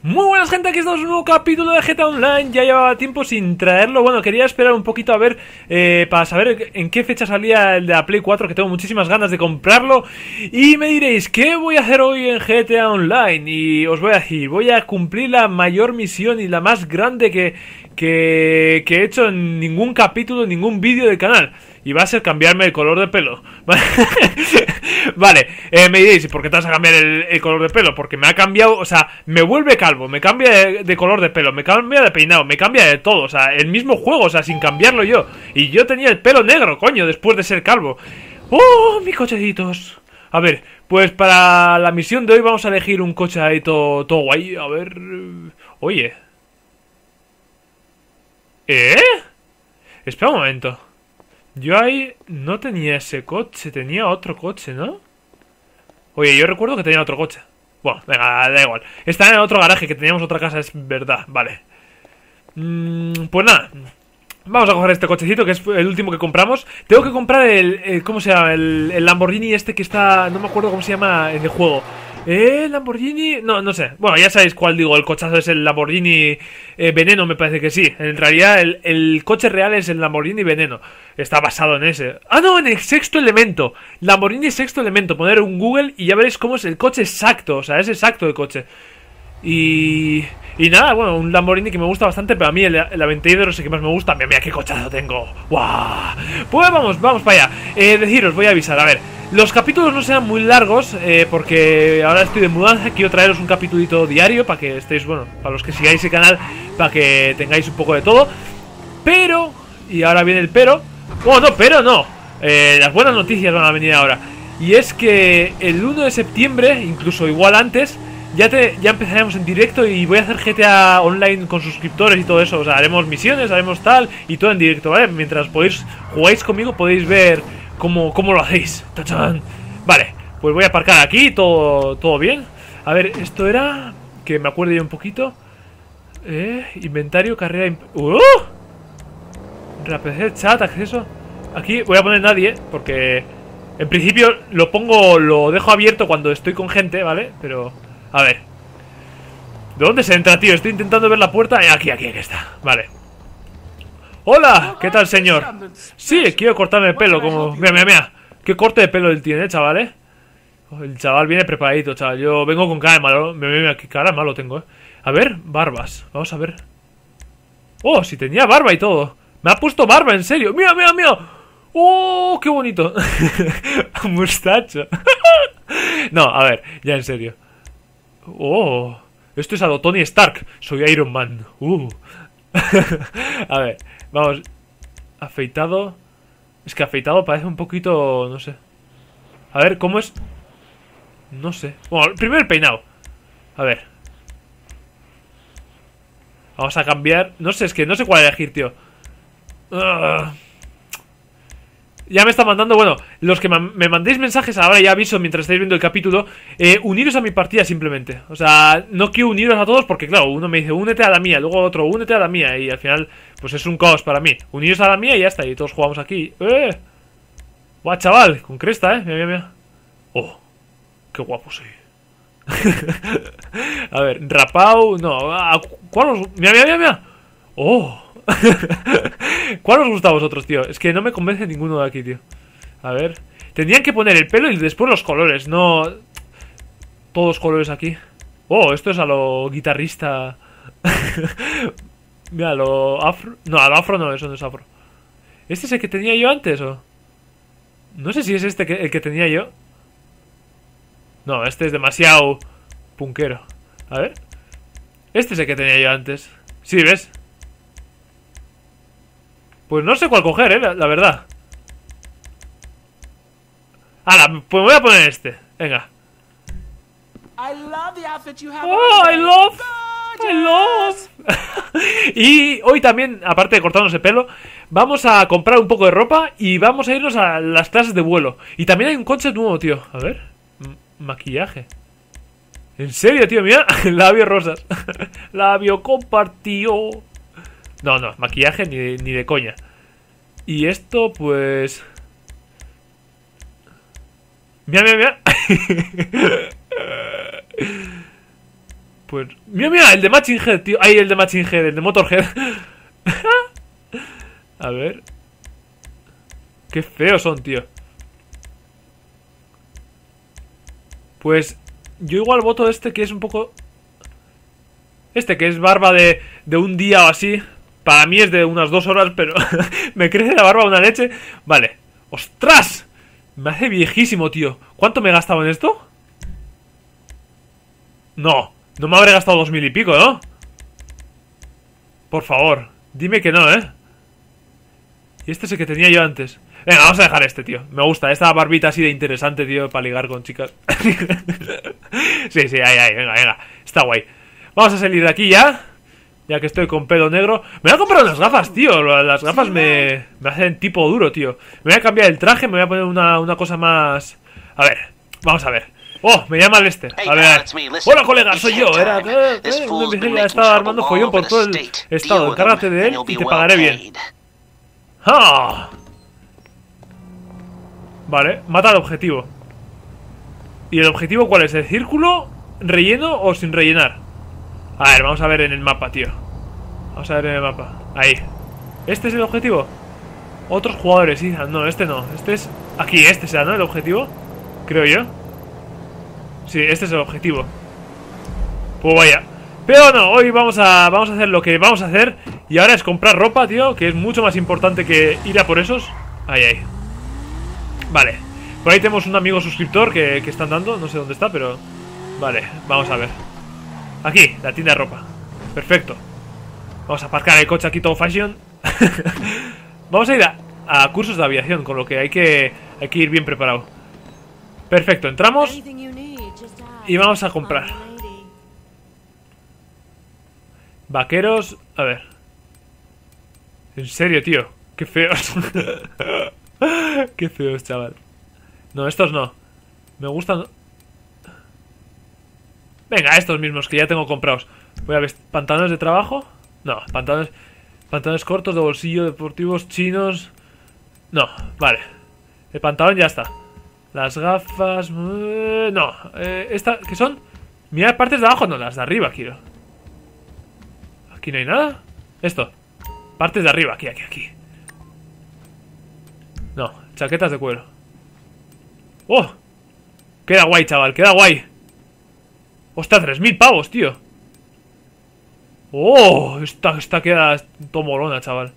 Muy buenas gente, aquí estamos en un nuevo capítulo de GTA Online. Ya llevaba tiempo sin traerlo. Bueno, quería esperar un poquito a ver para saber en qué fecha salía el de la Play 4, que tengo muchísimas ganas de comprarlo. Y me diréis, ¿qué voy a hacer hoy en GTA Online? Y os voy a decir, voy a cumplir la mayor misión y la más grande que he hecho en ningún capítulo, en ningún vídeo del canal. Y va a ser cambiarme el color de pelo. Vale, me diréis, ¿por qué te vas a cambiar el color de pelo? Porque me ha cambiado, o sea, me vuelve calvo, me cambia de color de pelo, me cambia de peinado, me cambia de todo. O sea, el mismo juego, o sea, sin cambiarlo yo. Y yo tenía el pelo negro, coño, después de ser calvo. ¡Oh, mis cochecitos! A ver, pues para la misión de hoy vamos a elegir un coche ahí todo guay. A ver... Oye... Espera un momento. Yo ahí no tenía ese coche, tenía otro coche, ¿no? Oye, yo recuerdo que tenía otro coche. Bueno, venga, da igual. Está en el otro garaje, que teníamos otra casa, es verdad, vale. Pues nada. Vamos a coger este cochecito, que es el último que compramos. Tengo que comprar ¿cómo se llama? El Lamborghini este que está... No me acuerdo cómo se llama en el juego. Lamborghini... No sé. Bueno, ya sabéis cuál digo. El cochazo es el Lamborghini Veneno, me parece que sí. En realidad, el coche real es el Lamborghini Veneno. Está basado en ese. Ah, no, en el Sexto Elemento. Lamborghini Sexto Elemento. Poner un Google y ya veréis cómo es el coche exacto. O sea, es exacto el coche. Y nada, bueno, un Lamborghini que me gusta bastante, pero a mí el Aventador es el que más me gusta. Mira qué cochazo tengo. ¡Guau! Pues vamos para allá. Deciros, voy a avisar, a ver. Los capítulos no sean muy largos, porque ahora estoy de mudanza. Quiero traeros un capitulito diario para que estéis, bueno, para los que sigáis el canal, para que tengáis un poco de todo. Pero, y ahora viene el pero. Oh, no, pero no. Las buenas noticias van a venir ahora. Y es que el 1 de septiembre, incluso igual antes, ya empezaremos en directo y voy a hacer GTA Online con suscriptores y todo eso. O sea, haremos misiones, haremos tal y todo en directo, ¿vale? Mientras jugáis conmigo podéis ver cómo lo hacéis. ¡Tachán! Vale, pues voy a aparcar aquí, todo bien. A ver, esto era... Que me acuerde yo un poquito. Inventario, carrera... Reaparecer, chat, acceso. Aquí voy a poner nadie, porque... En principio lo dejo abierto cuando estoy con gente, ¿vale? Pero... A ver. ¿De dónde se entra, tío? Estoy intentando ver la puerta. Aquí está. Vale. Hola, ¿qué tal, señor? Sí, quiero cortarme el pelo, como... Mira. Qué corte de pelo él tiene, chaval, ¿eh? El chaval viene preparadito, chaval. Yo vengo con cara de malo. Mira, qué cara de malo tengo, ¿eh? A ver, barbas. Vamos a ver. Oh, si tenía barba y todo. Me ha puesto barba, en serio. Mira. Oh, qué bonito. Mustacho. No, a ver, ya en serio. Oh, esto es a lo Tony Stark. Soy Iron Man. A ver, vamos. Afeitado. Es que afeitado parece un poquito... No sé. A ver, ¿cómo es? No sé. Bueno, primero el peinado. A ver. Vamos a cambiar. No sé, es que no sé cuál elegir, tío. Ya me está mandando, bueno, los que me mandéis mensajes, ahora ya aviso mientras estáis viendo el capítulo, uniros a mi partida simplemente. O sea, no quiero uniros a todos porque, claro, uno me dice, únete a la mía, luego otro, únete a la mía. Y al final, pues es un caos para mí. Uniros a la mía y ya está, y todos jugamos aquí. Guau, chaval, con cresta, mira. Oh, qué guapo soy. A ver, rapao, no, ¿cuál os...? Mira. Oh. ¿Cuál os gusta a vosotros, tío? Es que no me convence ninguno de aquí, tío. A ver. Tendrían que poner el pelo y después los colores, no... Todos colores aquí. Oh, esto es a lo guitarrista. Mira, a lo afro. No, a lo afro no, eso no es afro. ¿Este es el que tenía yo antes o...? No sé si es este el que tenía yo. No, este es demasiado punkero. A ver. Este es el que tenía yo antes. Sí, ¿ves? Pues no sé cuál coger, la verdad. Pues me voy a poner este. Venga. Oh, I love. Y hoy también, aparte de cortarnos el pelo, vamos a comprar un poco de ropa y vamos a irnos a las clases de vuelo. Y también hay un coche nuevo, tío. A ver. Maquillaje. ¿En serio, tío? Mira, labios rosas. Labio compartido. No, maquillaje ni de coña. Y esto, pues... Mira. Pues... Mira, mira, el de Machine Head, tío. Ahí el de Machine Head, el de Motorhead. A ver. Qué feos son, tío. Pues yo igual voto este que es un poco... Este que es barba de un día o así. Para mí es de unas 2 horas, pero me crece la barba una leche. Vale. ¡Ostras! Me hace viejísimo, tío. ¿Cuánto me he gastado en esto? No, no me habré gastado 2000 y pico, ¿no? Por favor, dime que no, ¿eh? Y este es el que tenía yo antes. Venga, vamos a dejar este, tío. Me gusta, esta barbita así de interesante, tío, para ligar con chicas. Sí, sí, ahí, venga, venga. Está guay. Vamos a salir de aquí ya. Ya que estoy con pelo negro. Me voy a comprar unas gafas, tío. Las gafas me hacen tipo duro, tío. Me voy a cambiar el traje, me voy a poner una cosa más... A ver, vamos a ver. Oh, me llama Lester. A ver. Hola, colega, soy yo. Era un imbécil que estaba armando follón por todo el estado. Encárgate de él y te pagaré bien. ¡Ah! Vale, mata al objetivo. ¿Y el objetivo cuál es? ¿El círculo relleno o sin rellenar? A ver, vamos a ver en el mapa, tío. Vamos a ver en el mapa. Ahí. ¿Este es el objetivo? Otros jugadores, sí. No, este no. Este es... Aquí, este será, ¿no? El objetivo. Creo yo. Sí, este es el objetivo. Pues vaya. Pero no, hoy vamos a hacer lo que vamos a hacer. Y ahora es comprar ropa, tío, que es mucho más importante que ir a por esos. Ahí, ahí. Vale. Por ahí tenemos un amigo suscriptor que están dando. No sé dónde está, pero... Vale, vamos a ver. Aquí, la tienda de ropa. Perfecto. Vamos a aparcar el coche aquí todo fashion. Vamos a ir a cursos de aviación, con lo que hay que ir bien preparado. Perfecto, entramos y vamos a comprar. Vaqueros, a ver. En serio, tío. Qué feos. Qué feos, chaval. No, estos no. Me gustan. Venga, estos mismos que ya tengo comprados. Voy a ver, pantalones de trabajo. No, pantalones cortos de bolsillo, deportivos, chinos. No, vale. El pantalón ya está. Las gafas... no, esta, ¿qué son? Mira, partes de abajo, no, las de arriba quiero. Aquí no hay nada. Esto, partes de arriba, aquí. No, chaquetas de cuero. ¡Oh! Queda guay, chaval, queda guay. ¡Ostras, 3000 pavos, tío! ¡Oh! Esta queda tomolona, chaval.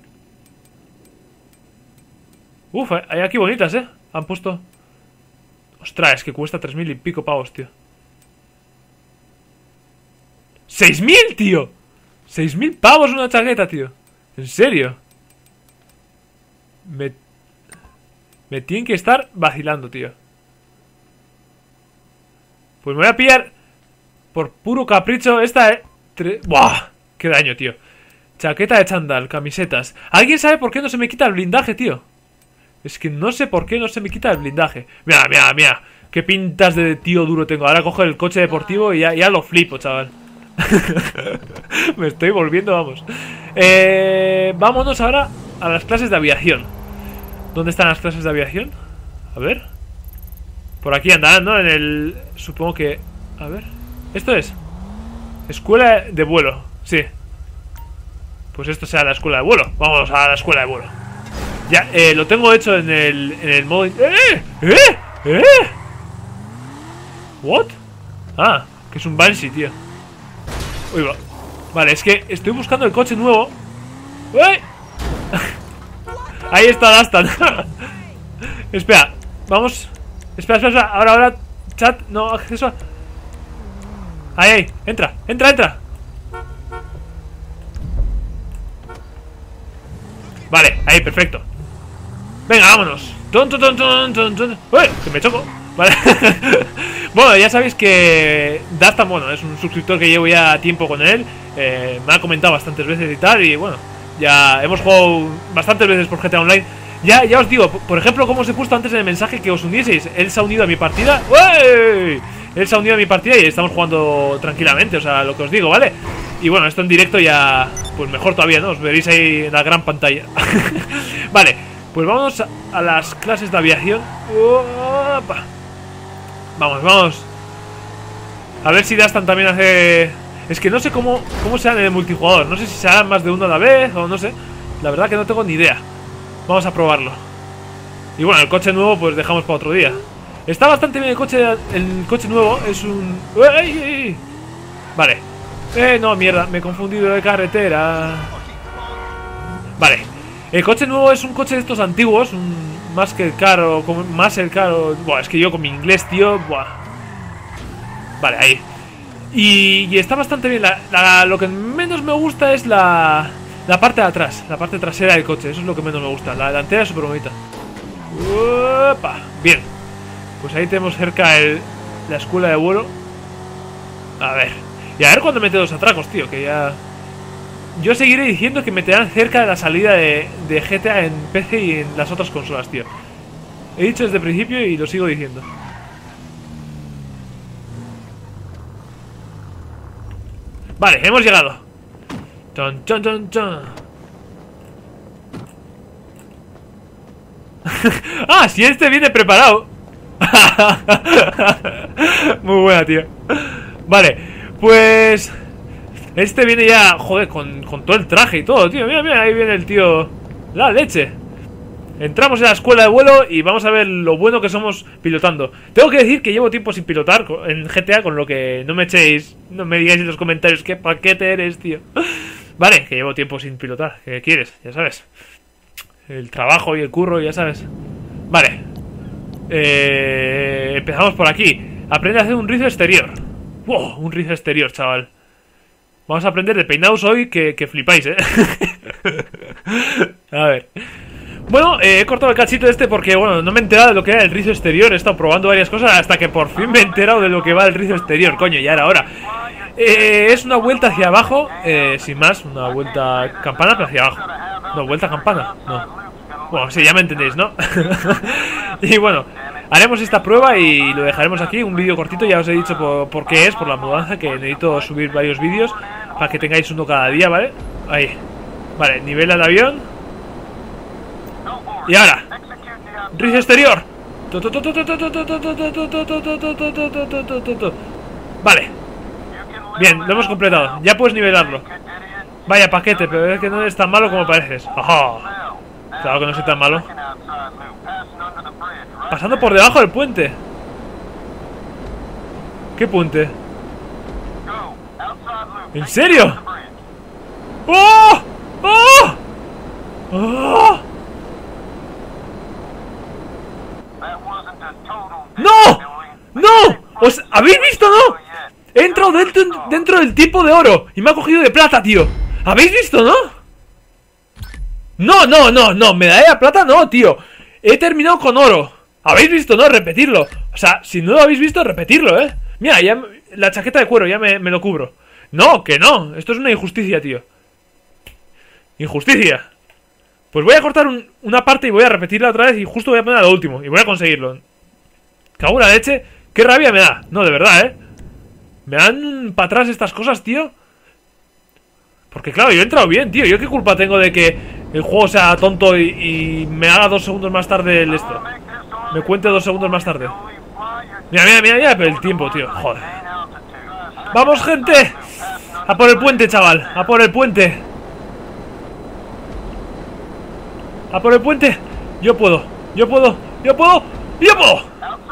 Uf, hay aquí bonitas, ¿eh? Han puesto... Ostras, es que cuesta 3000 y pico pavos, tío. ¡6000, tío! 6000 pavos una chaqueta, tío. ¿En serio? Me tienen que estar vacilando, tío. Pues me voy a pillar por puro capricho esta... ¡Buah! ¡Qué daño, tío! Chaqueta de chándal, camisetas. ¿Alguien sabe por qué no se me quita el blindaje, tío? Es que no sé por qué no se me quita el blindaje. Mira, mira, mira. Qué pintas de tío duro tengo. Ahora cojo el coche deportivo y ya lo flipo, chaval. Me estoy volviendo, vamos. Vámonos ahora a las clases de aviación. ¿Dónde están las clases de aviación? A ver. Por aquí andarán, ¿no? En el... Supongo que... A ver. ¿Esto es? Escuela de vuelo. Sí. Pues esto será la escuela de vuelo. Vamos a la escuela de vuelo. Ya, lo tengo hecho en el modo... ¿What? Ah, que es un Banshee, tío. Uy, va. Vale, es que estoy buscando el coche nuevo. ¡Uy! Ahí está Dastan. Espera, vamos. Espera. Ahora, chat, no, acceso. Ahí, entra. Vale, ahí, perfecto. Venga, vámonos. ¡Uy! Que me choco. Vale. Bueno, ya sabéis que Dastan, bueno, es un suscriptor que llevo ya tiempo con él. Me ha comentado bastantes veces y tal. Y bueno, ya hemos jugado bastantes veces por GTA Online. Ya os digo, por ejemplo, como os he puesto antes en el mensaje que os unieseis. Él se ha unido a mi partida. ¡Uy! Él se ha unido a mi partida y estamos jugando tranquilamente, o sea, lo que os digo, ¿vale? Y bueno, esto en directo ya... Pues mejor todavía, ¿no? Os veréis ahí en la gran pantalla. Vale, pues vamos a las clases de aviación. ¡Opa! Vamos. A ver si Dastan también hace... Es que no sé cómo será en el multijugador. No sé si se harán más de uno a la vez o no sé. La verdad que no tengo ni idea. Vamos a probarlo. Y bueno, el coche nuevo pues dejamos para otro día. Está bastante bien el coche. El coche nuevo es un... ¡Ey, ey, ey! Vale. No, mierda, me he confundido de carretera. Vale. El coche nuevo es un coche de estos antiguos. Más que el caro. Más el caro. Buah, es que yo con mi inglés, tío. Buah. Vale, ahí. Y está bastante bien. Lo que menos me gusta es la parte de atrás. La parte trasera del coche. Eso es lo que menos me gusta. La delantera es súper bonita. ¡Opa! Bien. Pues ahí tenemos cerca la escuela de vuelo. A ver. Y a ver cuando mete los atracos, tío. Que ya... Yo seguiré diciendo que meterán cerca de la salida de GTA en PC y en las otras consolas, tío. He dicho desde el principio y lo sigo diciendo. Vale, hemos llegado. Chon, chon, chon, chon. Ah, si este viene preparado. Muy buena, tío. Vale, pues... Este viene ya, joder, con todo el traje y todo, tío. Mira, mira, ahí viene el tío. La leche. Entramos en la escuela de vuelo y vamos a ver lo bueno que somos pilotando. Tengo que decir que llevo tiempo sin pilotar en GTA, con lo que no me echéis, no me digáis en los comentarios qué paquete eres, tío. Vale, que llevo tiempo sin pilotar. ¿Qué quieres? Ya sabes. El trabajo y el curro, ya sabes. Vale. Empezamos por aquí. Aprende a hacer un rizo exterior. Wow, un rizo exterior, chaval. Vamos a aprender de peinados hoy que flipáis, A ver. Bueno, he cortado el cachito este porque, bueno, no me he enterado de lo que era el rizo exterior. He estado probando varias cosas hasta que por fin me he enterado de lo que va el rizo exterior. Coño, ya era hora. Es una vuelta hacia abajo, sin más, una vuelta campana, pero hacia abajo. No, vuelta campana, no. Bueno, sí, ya me entendéis, ¿no? Y bueno, haremos esta prueba y lo dejaremos aquí, un vídeo cortito. Ya os he dicho por qué es, por la mudanza, que necesito subir varios vídeos para que tengáis uno cada día, ¿vale? Ahí. Vale, nivela el avión. Y ahora, rizo exterior. Vale. Bien, lo hemos completado. Ya puedes nivelarlo. Vaya paquete, pero es que no eres tan malo como pareces. ¡Ajá! Claro que no soy tan malo. Pasando por debajo del puente. ¿Qué puente? ¿En serio? ¡Oh! ¡Oh! ¡Oh! ¡No! ¡No! ¿Os habéis visto, no? He entrado dentro del tipo de oro y me ha cogido de plata, tío. ¿Habéis visto, no? No, no, no, no. Medalla de plata no, tío. He terminado con oro. ¿Habéis visto, no? Repetirlo. O sea, si no lo habéis visto, repetirlo, Mira, ya la chaqueta de cuero ya me lo cubro. No, que no. Esto es una injusticia, tío. Injusticia. Pues voy a cortar una parte y voy a repetirla otra vez y justo voy a poner a lo último. Y voy a conseguirlo. Cago en la leche. Qué rabia me da. No, de verdad, Me dan para atrás estas cosas, tío. Porque claro, yo he entrado bien, tío. ¿Yo qué culpa tengo de que el juego sea tonto y me haga 2 segundos más tarde el esto? Me cuente 2 segundos más tarde. Mira, mira, mira, ya, pero el tiempo, tío. Joder. ¡Vamos, gente! A por el puente, chaval. A por el puente. A por el puente. Yo puedo. Yo puedo. Yo puedo. Yo puedo.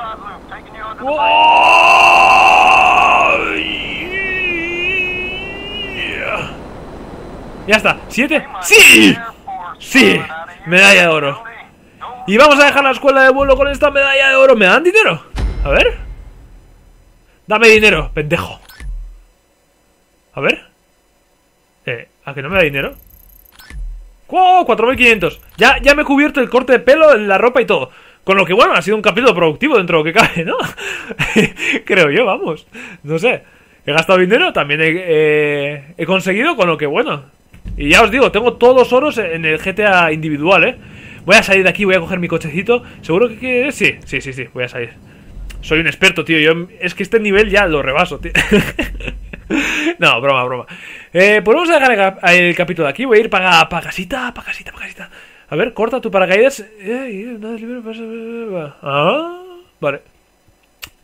Ya está. ¿7? ¡Sí! ¡Sí! Medalla de oro. Y vamos a dejar la escuela de vuelo con esta medalla de oro. ¿Me dan dinero? A ver. Dame dinero, pendejo. A ver. ¿A que no me da dinero? ¡Oh! 4.500. Ya me he cubierto el corte de pelo, la ropa y todo. Con lo que, bueno, ha sido un capítulo productivo dentro de lo que cabe, ¿no? Creo yo, vamos. No sé. He gastado dinero, también he conseguido, con lo que, bueno. Y ya os digo, tengo todos los oros en el GTA individual, Voy a salir de aquí, voy a coger mi cochecito. ¿Seguro que sí? Sí, voy a salir. Soy un experto, tío. Es que este nivel ya lo rebaso, tío. No, broma. Pues vamos a dejar el capítulo de aquí. Voy a ir para casita. A ver, corta tu paracaídas. Vale.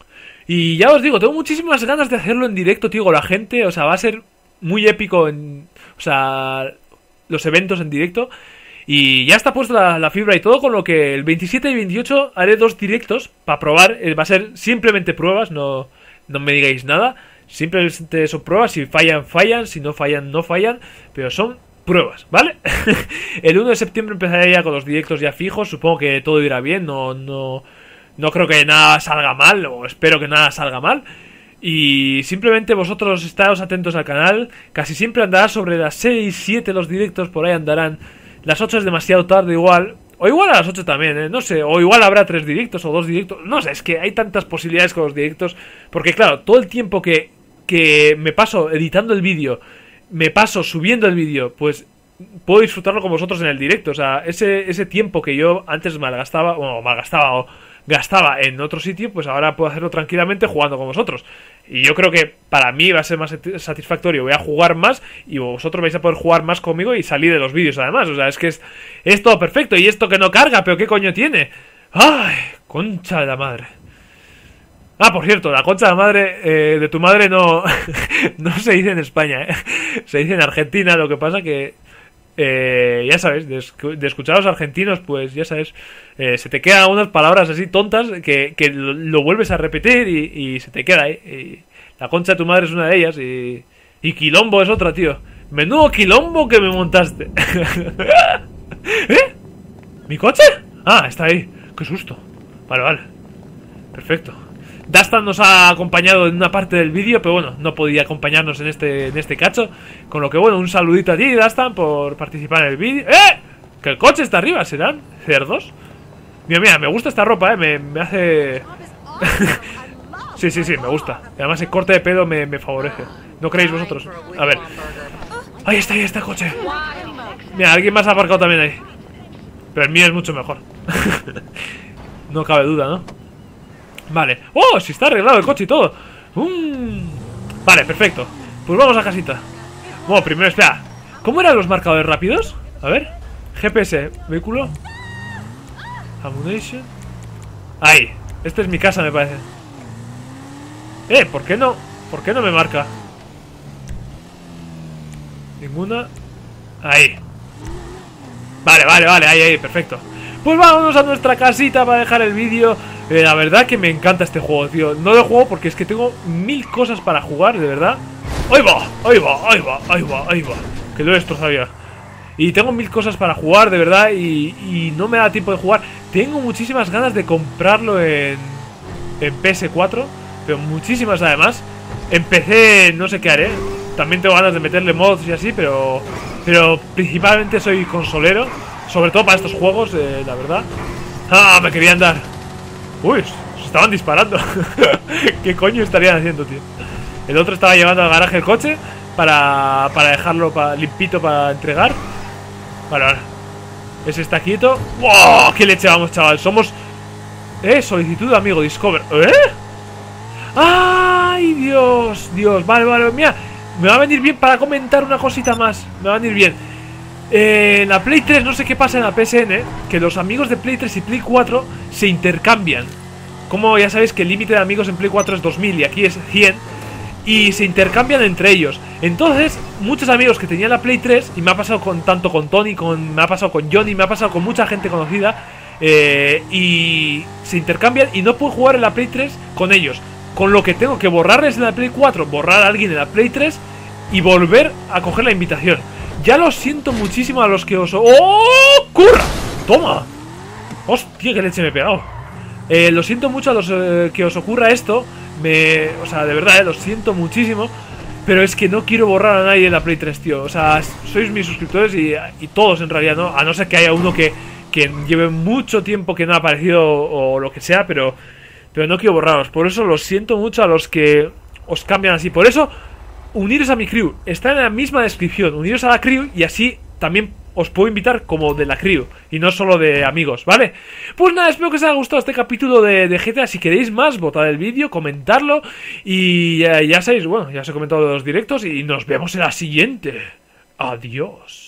Y ya os digo, tengo muchísimas ganas de hacerlo en directo, tío, con la gente. O sea, va a ser muy épico en... O sea, los eventos en directo. Y ya está puesta la fibra y todo, con lo que el 27 y 28 haré 2 directos para probar. Va a ser simplemente pruebas, no me digáis nada. Simplemente son pruebas, si fallan, fallan, si no fallan, no fallan. Pero son pruebas, ¿vale? El 1 de septiembre empezaré ya con los directos ya fijos. Supongo que todo irá bien, no creo que nada salga mal, o espero que nada salga mal. Y simplemente vosotros estaos atentos al canal. Casi siempre andará sobre las 6, 7 los directos, por ahí andarán. Las 8 es demasiado tarde igual. O igual a las 8 también, no sé. O igual habrá 3 directos o 2 directos. No sé, es que hay tantas posibilidades con los directos. Porque claro, todo el tiempo que me paso editando el vídeo, me paso subiendo el vídeo, pues puedo disfrutarlo con vosotros en el directo. O sea, ese tiempo que yo antes malgastaba, o gastaba en otro sitio, pues ahora puedo hacerlo tranquilamente jugando con vosotros. Y yo creo que para mí va a ser más satisfactorio. Voy a jugar más y vosotros vais a poder jugar más conmigo y salir de los vídeos además. O sea, es que es todo perfecto. Y esto que no carga, pero ¿qué coño tiene? ¡Ay! Concha de la madre. Ah, por cierto, la concha de la madre de tu madre no se dice en España, se dice en Argentina. Lo que pasa que ya sabes, de escuchar a los argentinos, pues ya sabes, se te quedan unas palabras así tontas que lo vuelves a repetir y se te queda ahí. Y la concha de tu madre es una de ellas y quilombo es otra, tío. Menudo quilombo que me montaste. ¿Eh? ¿Mi coche? Ah, está ahí. Qué susto. Vale. Perfecto. Dastan nos ha acompañado en una parte del vídeo, pero bueno, no podía acompañarnos en este cacho. Con lo que bueno, un saludito a ti, Dastan, por participar en el vídeo. ¡Eh! Que el coche está arriba, ¿serán cerdos? Mira, me gusta esta ropa, me hace... sí, me gusta. Y además el corte de pelo me favorece. ¿No creéis vosotros? A ver. Ahí está el coche. Mira, alguien más ha aparcado también ahí. Pero el mío es mucho mejor. No cabe duda, ¿no? Vale. ¡Oh! Si está arreglado el coche y todo. Vale, perfecto. Pues vamos a casita. Bueno, primero, espera. ¿Cómo eran los marcadores rápidos? A ver. GPS, vehículo. Ammunition. Ahí. Esta es mi casa, me parece. ¿Por qué no? ¿Por qué no me marca? Ninguna. Ahí. Vale, ahí, perfecto. Pues vámonos a nuestra casita para dejar el vídeo. La verdad que me encanta este juego, tío. No lo juego porque es que tengo 1000 cosas para jugar, de verdad. ¡Ahí va! Que lo he destrozado ya. Y tengo 1000 cosas para jugar, de verdad. Y no me da tiempo de jugar. Tengo muchísimas ganas de comprarlo en PS4. Pero muchísimas además. En PC no sé qué haré. También tengo ganas de meterle mods y así, pero principalmente soy consolero. Sobre todo para estos juegos, la verdad. ¡Ah! Me querían dar. Uy, se estaban disparando. ¿Qué coño estarían haciendo, tío? El otro estaba llevando al garaje el coche para dejarlo limpito para entregar. Vale. Ese está quieto. ¡Wow! ¡Qué leche vamos, chaval! Somos... solicitud de amigo, Discover. ¡Ay, Dios! Vale, mira. Me va a venir bien para comentar una cosita más. Me va a venir bien. En la Play 3, no sé qué pasa en la PSN, que los amigos de Play 3 y Play 4 se intercambian. Como ya sabéis que el límite de amigos en Play 4 es 2000 y aquí es 100. Y se intercambian entre ellos. Entonces, muchos amigos que tenían la Play 3, y me ha pasado tanto con Tony, me ha pasado con Johnny, me ha pasado con mucha gente conocida, y se intercambian y no puedo jugar en la Play 3 con ellos. Con lo que tengo que borrarles en la Play 4, borrar a alguien en la Play 3 y volver a coger la invitación. Ya lo siento muchísimo a los que os... ¡Oh! ¡Curra! ¡Toma! ¡Hostia, qué leche me he pegado! Lo siento mucho a los que os ocurra esto. O sea, de verdad, lo siento muchísimo. Pero es que no quiero borrar a nadie en la Play 3, tío. O sea, sois mis suscriptores y todos en realidad, ¿no? A no ser que haya uno que lleve mucho tiempo que no ha aparecido o lo que sea, pero no quiero borraros. Por eso lo siento mucho a los que os cambian así. Por eso... uniros a mi crew, está en la misma descripción. Uniros a la crew y así también os puedo invitar como de la crew y no solo de amigos, ¿vale? Pues nada, espero que os haya gustado este capítulo de GTA. Si queréis más, votad el vídeo, comentarlo. Y ya sabéis, bueno, ya os he comentado los directos y nos vemos en la siguiente. Adiós.